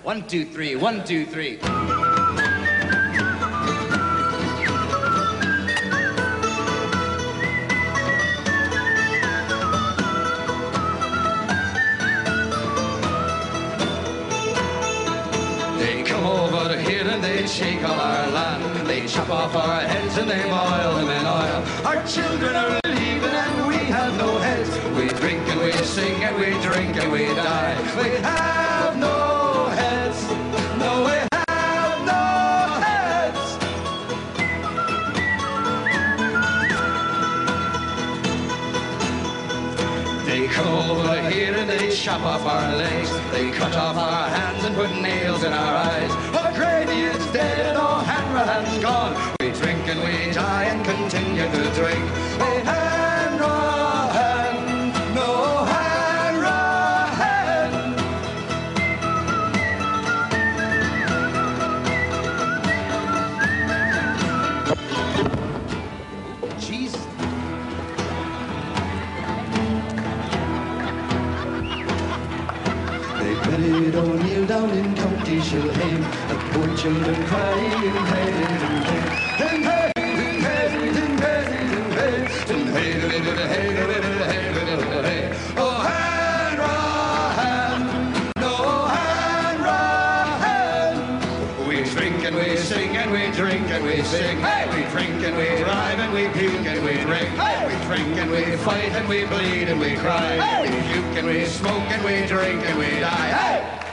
1, 2, 3, 1, 2, 3. They come over here and they shake all our land. They chop off our heads and they boil them in oil. Our children are leaving and we have no heads. We drink and we sing and we drink and we die. We have no heads. No, we have no heads. They come over here and they chop off our legs. They cut off our hands and put nails in our eyes. O'Grady is dead and O'Hanrahan's gone. We drink and we die and continue to drink. O'Hanrahan, no Hanrahan. Jesus. They buried O'Neill down in County Shilhame. The poor children crying, hey, hey, hey, hey, hey, oh, Hanrahan, no Hanrahan. We drink and we sing and we drink and we sing. Hey, we drink and we drive and we puke and we drink. Hey, we drink and we fight and we bleed and we cry. Hey, we puke and we smoke and we drink and we die. Hey.